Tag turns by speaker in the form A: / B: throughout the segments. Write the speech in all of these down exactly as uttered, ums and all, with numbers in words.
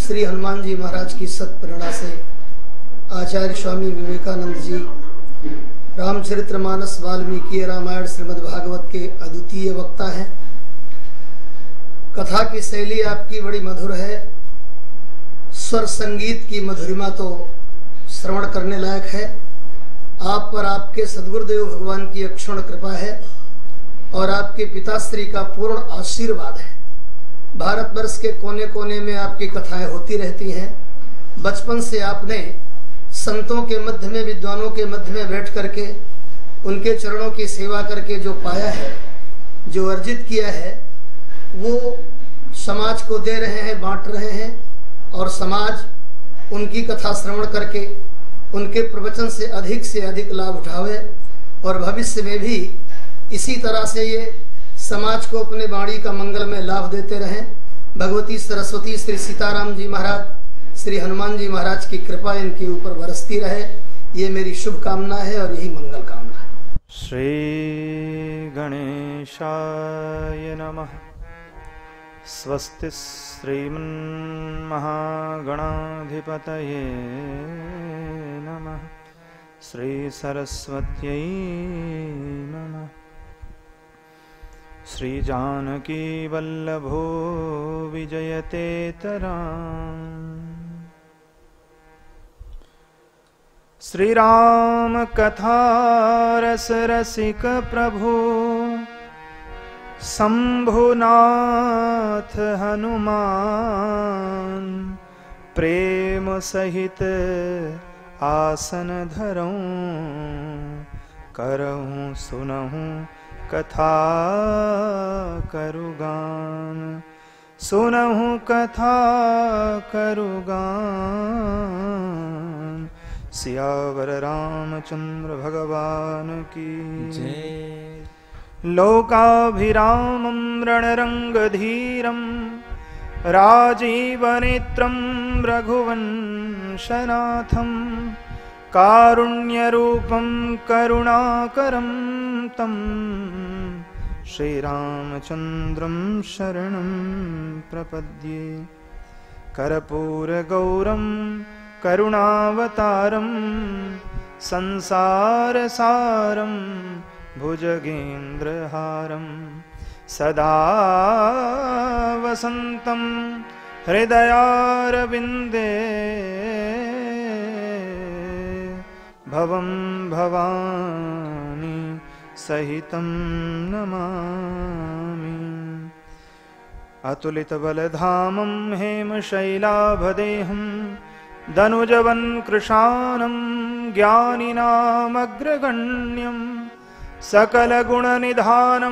A: श्री हनुमान जी महाराज की सत्प्रेरणा से आचार्य स्वामी विवेकानंद जी रामचरितमानस वाल्मीकि रामायण श्रीमद् भागवत के अद्वितीय वक्ता हैं। कथा की शैली आपकी बड़ी मधुर है। स्वर संगीत की मधुरिमा तो श्रवण करने लायक है। आप पर आपके सद्गुरुदेव भगवान की अक्षुण्ण कृपा है और आपके पिताश्री का पूर्ण आशीर्वाद है। भारतवर्ष के कोने कोने में आपकी कथाएं होती रहती हैं। बचपन से आपने संतों के मध्य में, विद्वानों के मध्य में बैठ करके उनके चरणों की सेवा करके जो पाया है, जो अर्जित किया है, वो समाज को दे रहे हैं, बांट रहे हैं और समाज उनकी कथा श्रवण करके उनके प्रवचन से अधिक से अधिक लाभ उठावे और भविष्य में भी इसी तरह से ये समाज को अपने वाणी का मंगल में लाभ देते रहें। भगवती सरस्वती, श्री सीताराम जी महाराज, श्री हनुमान जी महाराज की कृपा इनके ऊपर बरसती रहे, ये मेरी शुभ कामना है और यही मंगल कामना है।
B: श्री गणेशाय नमः। स्वस्ति श्रीमन्महागणाधिपतये नमः। श्री सरस्वत्यै नमः। श्री जानकी वल्लभो विजयतेतराम्। श्री राम कथा रस रसिक प्रभु शंभुनाथ हनुमान। प्रेम सहित आसन धरऊं, करऊं सुनऊं कथा करुगान। सुनहु कथा करुगान। सियावर रामचंद्र भगवान की जय। लोकाभिरामं रणरंगधीरं राजीवनेत्रं रघुवंशनाथं। कारुण्यरूपं करुणाकरं तं श्रीरामचन्द्रं शरणं प्रपद्ये। कर्पूरगौरं करुणावतारं संसारसारं भुजगेन्द्रहारं। सदा वसन्तं हृदयारविन्दे। भवं भवानी सहितं नमामि। अतुलितबलधामं हेमशैलाभदेहं दनुजवन्कृशानं ज्ञानिनामग्रगण्यं। सकलगुणनिधानं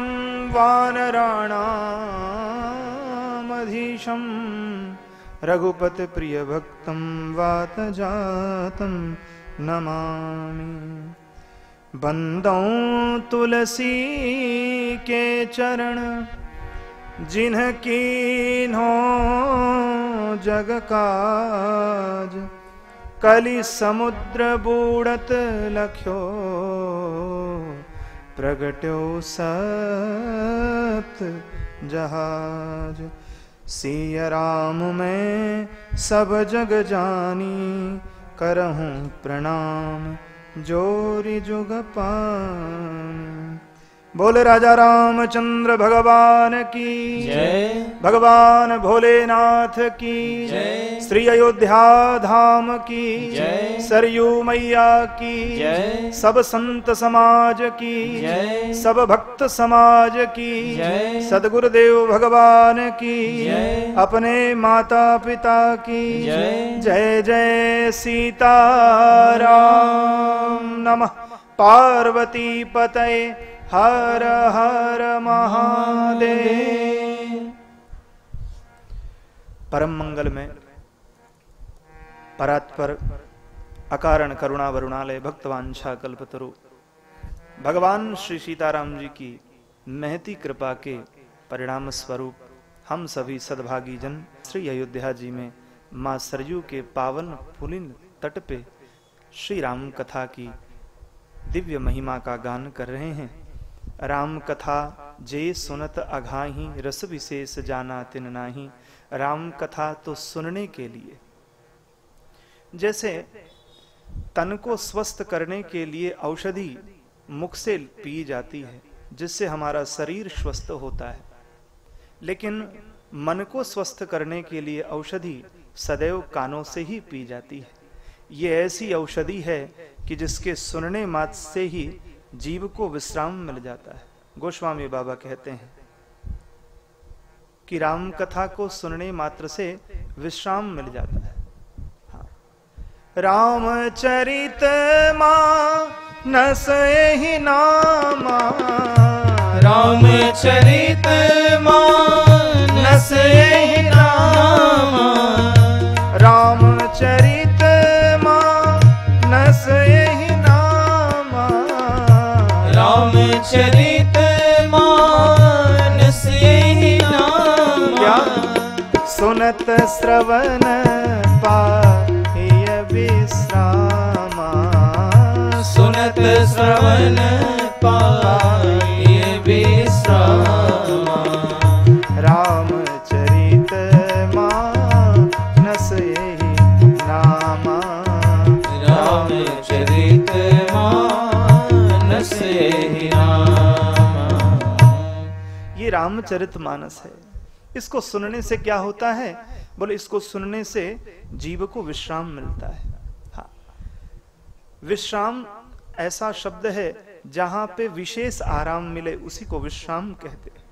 B: वानराणामधीशं। रघुपतिप्रियभक्तं वातजातं नमामि। बंदों तुलसी के चरण जिनकी नो जग काज। कलि समुद्र बूढ़त लख्यो प्रगट्यो सप्त जहाज। सिय राम मैं सब जग जानी। करहूं प्रणाम जोरी जुग पान। बोले राजा रामचंद्र भगवान की जय। भगवान भोलेनाथ की जय। श्री अयोध्या धाम की जय। सरयू मैया की जय। सब संत समाज की जय। सब भक्त समाज की जय। सद्गुरुदेव भगवान की जय। अपने माता पिता की जय। जय जय सीताराम। नमः पार्वती पतये हर हर महादेव। परम मंगल में परात्पर अकारण करुणा वरुणालय भक्तवांछा कल्पतरु भगवान श्री सीताराम जी की महती कृपा के परिणाम स्वरूप हम सभी सद्भागी जन श्री अयोध्या जी में मां सरयू के पावन पुलिन तट पे श्री राम कथा की दिव्य महिमा का गान कर रहे हैं। राम कथा जे सुनत अघाही रस विशेष जाना तिन नाही। राम कथा तो सुनने के लिए, जैसे तन को स्वस्थ करने के लिए औषधि मुख से पी जाती है जिससे हमारा शरीर स्वस्थ होता है, लेकिन मन को स्वस्थ करने के लिए औषधि सदैव कानों से ही पी जाती है। ये ऐसी औषधि है कि जिसके सुनने मात्र से ही जीव को विश्राम मिल जाता है। गोस्वामी बाबा कहते हैं कि राम कथा को सुनने मात्र से विश्राम मिल जाता है। हाँ। रामचरित मानस ही नामा,
C: रामचरित मानस ही नामा,
B: रामचरित मानस ही नामा,
C: रामचरित मानस ही नामा,
B: सुनत श्रवण पाहिय विश्रामा,
C: सुनत श्रवण पाहिय विश्रामा,
B: रामचरित मानस ही नामा,
C: रामचरित मानस ही नामा।
B: ये रामचरित मानस है। इसको सुनने से क्या होता है? बोले इसको सुनने से जीव को विश्राम मिलता है। हाँ, विश्राम ऐसा शब्द है जहां पे विशेष आराम मिले उसी को विश्राम कहते हैं।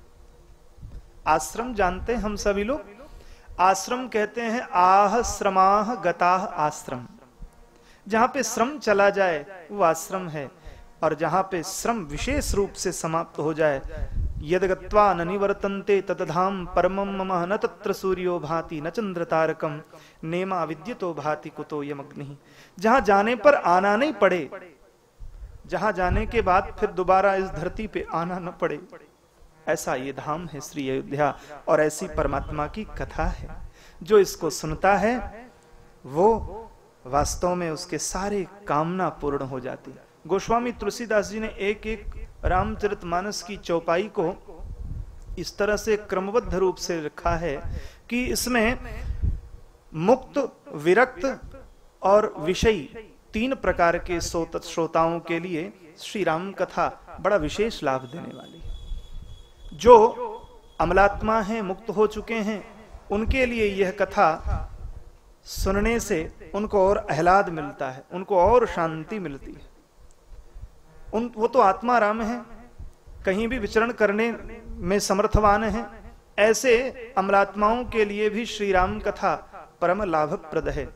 B: आश्रम जानते हैं हम सभी लोग, आश्रम कहते हैं आह श्रमाह गताह आश्रम। जहां पे श्रम चला जाए वो आश्रम है, और जहां पे श्रम विशेष रूप से समाप्त हो जाए, यद गत्वा न निवर्तन्ते ततधाम परमं मम न तत्र सूर्यो भाति न चंद्र तारकम नेमा विद्युतो भाति कुतो यमग्नि। जहां जाने पर आना नहीं पड़े, जहां जाने के बाद फिर दोबारा इस धरती पे आना न पड़े, ऐसा ये धाम है श्री अयोध्या। और ऐसी परमात्मा की कथा है। जो इसको सुनता है वो वास्तव में उसके सारे कामना पूर्ण हो जाती है। गोस्वामी तुलसीदास जी ने एक एक रामचरितमानस की चौपाई को इस तरह से क्रमबद्ध रूप से रखा है कि इसमें मुक्त, विरक्त और विषयी तीन प्रकार के श्रोताओं के लिए श्री राम कथा बड़ा विशेष लाभ देने वाली है। जो अमलात्मा हैं, मुक्त हो चुके हैं, उनके लिए यह कथा सुनने से उनको और आह्लाद मिलता है, उनको और शांति मिलती है। उन वो तो आत्मा राम है, कहीं भी विचरण करने में समर्थवान है। ऐसे अमलात्माओं के लिए भी श्री राम कथा परम लाभप्रद है।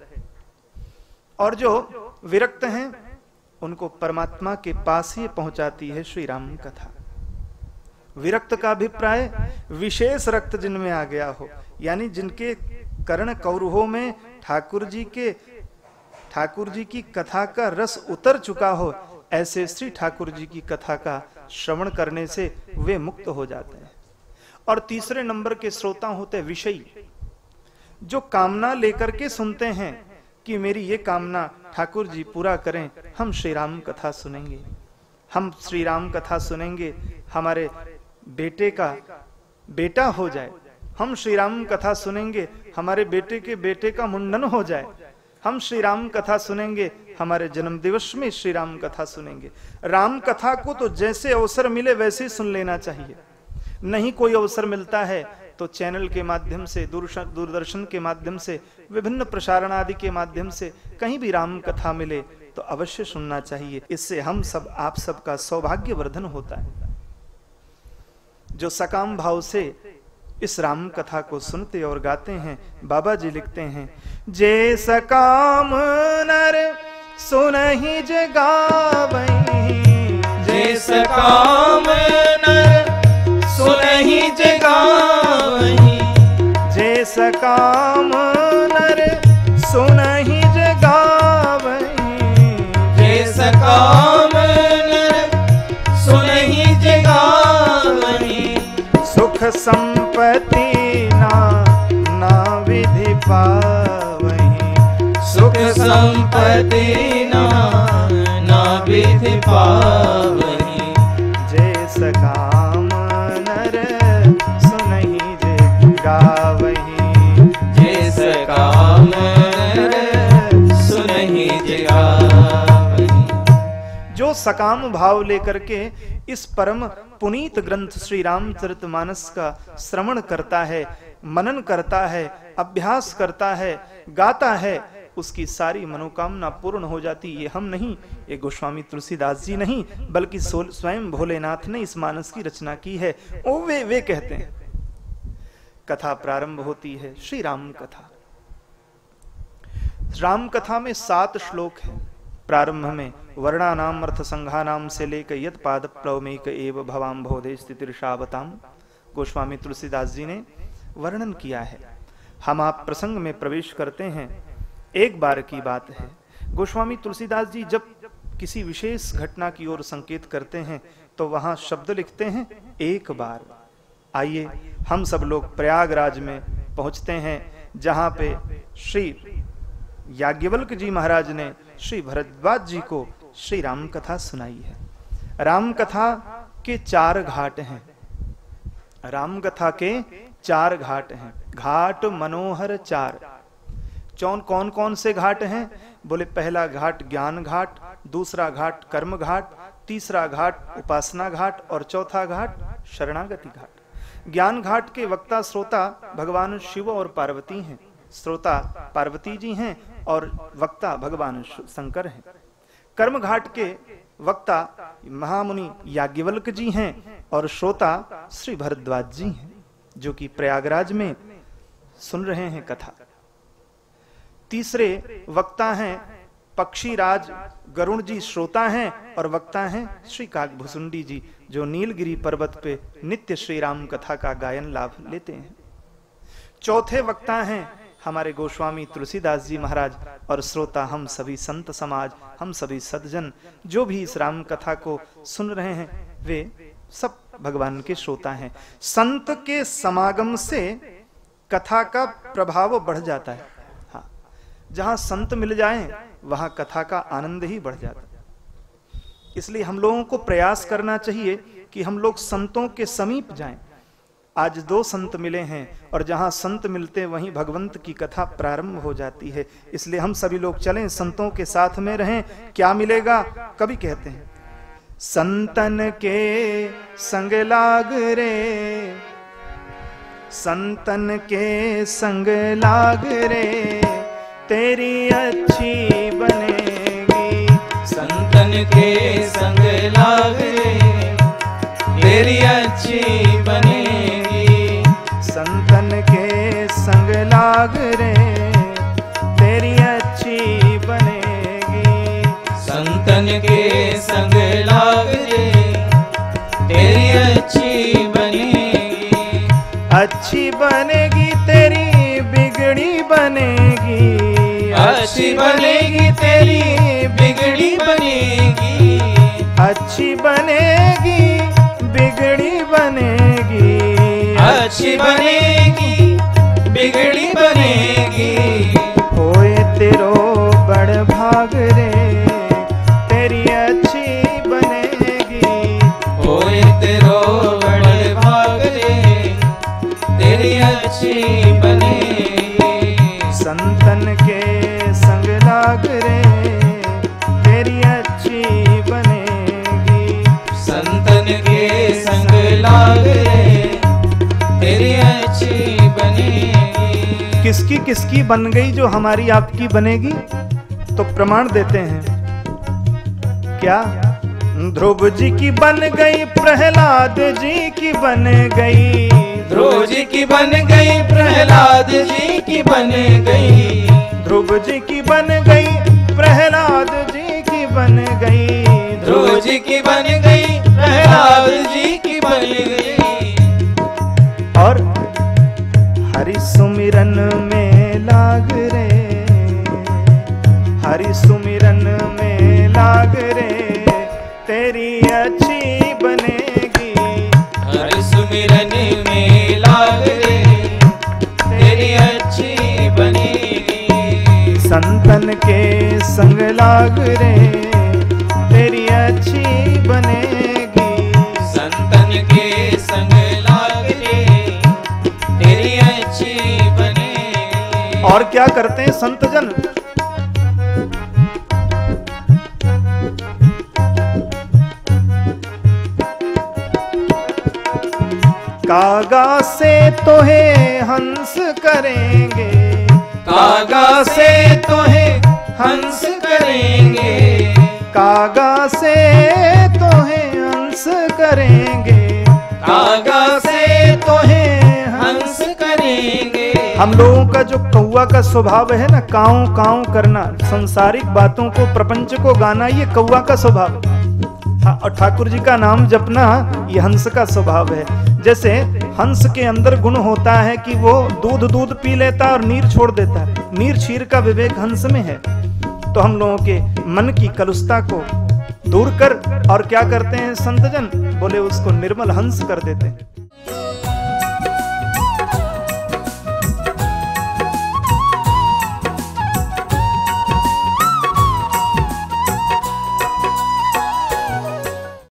B: और जो विरक्त हैं उनको परमात्मा के पास ही पहुंचाती है श्री राम कथा। विरक्त का अभिप्राय विशेष रक्त जिनमें आ गया हो, यानी जिनके कर्ण कौरवों में ठाकुर जी के ठाकुर जी की कथा का रस उतर चुका हो, ऐसे श्री ठाकुर जी की कथा का श्रवण करने से वे मुक्त हो जाते हैं। और तीसरे नंबर के श्रोता होते विषयी, जो कामना लेकर के सुनते हैं कि मेरी ये कामना ठाकुर जी पूरा करें, हम श्री राम कथा सुनेंगे, हम श्री राम कथा सुनेंगे, हमारे बेटे का बेटा हो जाए, हम श्री राम कथा सुनेंगे, हमारे बेटे के बेटे का मुंडन हो जाए, हम श्री राम कथा सुनेंगे, हमारे जन्म दिवस में श्री राम कथा सुनेंगे। राम कथा को तो जैसे अवसर मिले वैसे सुन लेना चाहिए। नहीं कोई अवसर मिलता है तो चैनल के माध्यम से, दूरदर्शन के माध्यम से, विभिन्न प्रसारण आदि के माध्यम से कहीं भी राम कथा मिले तो अवश्य सुनना चाहिए। इससे हम सब, आप सबका सौभाग्य वर्धन होता है। जो सकाम भाव से इस राम कथा को सुनते और गाते हैं, बाबा जी लिखते हैं, जे सकाम नर सुनहि जे गावहीं,
C: जे सकाम नर सुनहि जे गावहीं,
B: जे सकाम नर सुनहि जे गावहीं,
C: जे सकाम नर सुनहि जे गावहीं,
B: सुख संपत्ति ना ना विधि पावहीं,
C: सुख संपत्ति ना ना विधि पावहीं,
B: जे सकाम सकाम भाव लेकर के इस परम पुनीत ग्रंथ श्री रामचरितमानस का श्रवण करता है, मनन करता है, अभ्यास करता है, गाता है, उसकी सारी मनोकामना पूर्ण हो जाती। ये हम नहीं, ये गोस्वामी तुलसीदास जी नहीं, बल्कि स्वयं भोलेनाथ ने इस मानस की रचना की है। ओ वे वे कहते हैं। कथा प्रारंभ होती है श्री राम कथा। राम कथा में सात श्लोक है। प्रारंभ में वर्णानाम अर्थ संघानाम से लेकर यत पाद प्लवमेक एव भवाम भोदे स्थितिर्षावताम गोस्वामी तुलसीदास जी ने वर्णन किया है। हम आप प्रसंग में प्रवेश करते हैं। एक बार की बात है, गोस्वामी तुलसीदास जी जब किसी विशेष घटना की ओर संकेत करते हैं तो वहां शब्द लिखते हैं एक बार। आइए हम सब लोग प्रयागराज में पहुंचते हैं, जहां पे श्री याज्ञवल्क्य जी महाराज ने श्री भरद्वाज जी को श्री राम कथा सुनाई है। राम कथा के चार घाट हैं। राम कथा के चार घाट हैं। घाट मनोहर चार। चौन कौन कौन से घाट हैं? बोले पहला घाट ज्ञान घाट, दूसरा घाट कर्म घाट, तीसरा घाट उपासना घाट और चौथा घाट शरणागति घाट। ज्ञान घाट के वक्ता श्रोता भगवान शिव और पार्वती हैं। श्रोता पार्वती जी हैं और वक्ता भगवान शंकर हैं। कर्म घाट के वक्ता महामुनि याज्ञवल्क्य जी हैं और श्रोता श्री भरद्वाज जी हैं, जो कि प्रयागराज में सुन रहे हैं कथा। तीसरे वक्ता हैं पक्षीराज गरुण जी, श्रोता हैं, और वक्ता हैं श्री काकभुसुंडी जी, जो नीलगिरी पर्वत पे नित्य श्री राम कथा का गायन लाभ लेते हैं। चौथे वक्ता हैं हमारे गोस्वामी तुलसीदास जी महाराज, और श्रोता हम सभी संत समाज, हम सभी सज्जन जो भी इस राम कथा को सुन रहे हैं, वे सब भगवान के श्रोता हैं। संत के समागम से कथा का प्रभाव बढ़ जाता है। हाँ, जहां संत मिल जाएं वहां कथा का आनंद ही बढ़ जाता है। इसलिए हम लोगों को प्रयास करना चाहिए कि हम लोग संतों के समीप जाएं। आज दो संत मिले हैं और जहां संत मिलते वहीं भगवंत की कथा प्रारंभ हो जाती है। इसलिए हम सभी लोग चलें, संतों के साथ में रहें। क्या मिलेगा? कवि कहते हैं, संतन के संग लाग रे, संतन के संग लाग रे, तेरी अच्छी बनेगी।
C: संतन के संग लाग रे, तेरी अच्छी बनेगी।
B: संतन के संग लाग रे, तेरी अच्छी बनेगी।
C: संतन के संग लाग रे, तेरी अच्छी बनेगी।
B: अच्छी बनेगी तेरी बिगड़ी बनेगी।
C: अच्छी बनेगी तेरी बिगड़ी बनेगी।
B: अच्छी बनेगी बिगड़ी बनेगी।
C: अच्छी बनेगी बिगड़ी बनेगी।
B: होए तेरो बड़ भाग रे, तेरी अच्छी बनेगी।
C: होए तेरो बड़ भाग रे, तेरी अच्छी बनेगी।
B: संतन के संग लाग रे, तेरी अच्छी बनेगी।
C: संतन के संग लाग रे, तेरी अच्छी बनेगी।
B: किसकी किसकी बन गई जो हमारी आपकी बनेगी? तो प्रमाण देते हैं। क्या? ध्रुव जी की बन गई, प्रहलाद जी की बन गई।
C: ध्रुव जी की बन गई, प्रहलाद जी की बन गई।
B: ध्रुव जी की बन गई, प्रहलाद जी की बन गई।
C: ध्रुव जी की बन गई, प्रहलाद जी की बन गई।
B: और हरि सुमिरन में लाग रे, हरि सुमिरन में लाग रे, तेरी अच्छी बनेगी।
C: हरि सुमिरन में लाग रे, तेरी अच्छी बनेगी।
B: संतन के संग लाग रे, तेरी अच्छी बनेगी।
C: संतन के संग लाग रे, तेरी अच्छी बनेगी।
B: और क्या करते हैं संत जन? कागा से तोहे हंस करेंगे,
C: कागा से तोहे हंस करेंगे,
B: कागा से तोहे हंस करेंगे,
C: कागा से तोहे हंस करेंगे।
B: हम लोगों का जो कौवा का स्वभाव है ना, काऊ काऊ करना, सांसारिक बातों को, प्रपंच को गाना, ये कौवा का स्वभाव है। हाँ, और ठाकुर जी का नाम जपना ये हंस का स्वभाव है। जैसे हंस के अंदर गुण होता है कि वो दूध दूध पी लेता है और नीर छोड़ देता है, नीर क्षीर का विवेक हंस में है। तो हम लोगों के मन की कलुषता को दूर कर और क्या करते हैं संतजन, बोले उसको निर्मल हंस कर देते हैं।